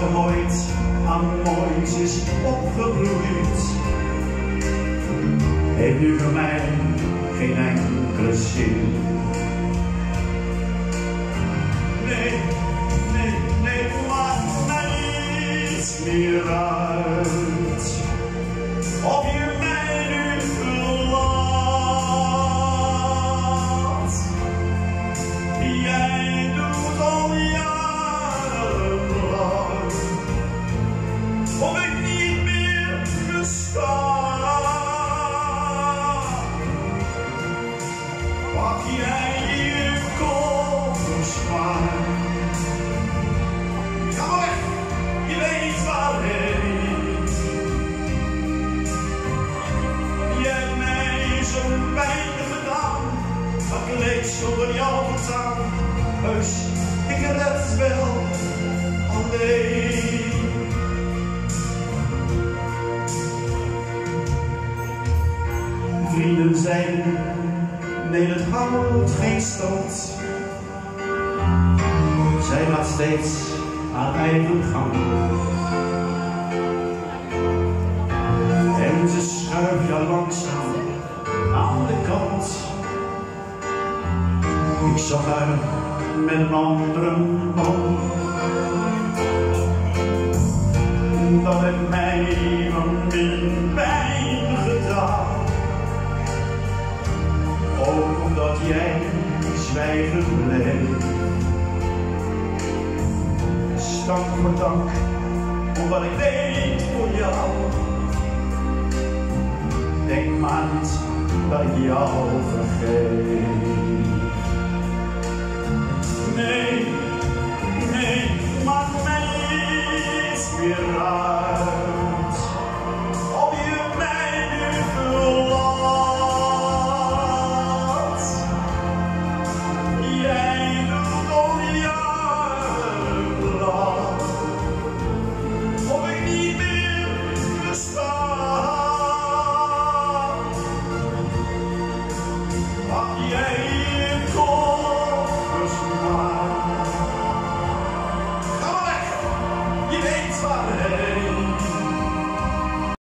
ooit aan moois is opgebloeid, heeft nu voor mij geen enkele zin. Nee, nee, nee, maakt mij niets meer uit of je mij nu verlaat. Jij doet al jarenlang of ik niet meer besta. Pak jij je koffers maar, ga maar weg, je weet waarheen. Je hebt mij zo'n pijn gedaan, dat ik leef zonder jou voortaan. Heus, ik red het wel alleen. Vrienden zeiden, nee, het houdt geen stand. Zij laat steeds haar eigen gang. En ze schuift jou langzaam aan de kant. Ik zag haar met een andere man. Dat heeft mij van binnen pijn gedaan. Ook omdat jij zwijgen bleef. Stank voor dank, om wat ik deed voor jou. Denk maar niet dat ik jou vergeet. Nee, nee,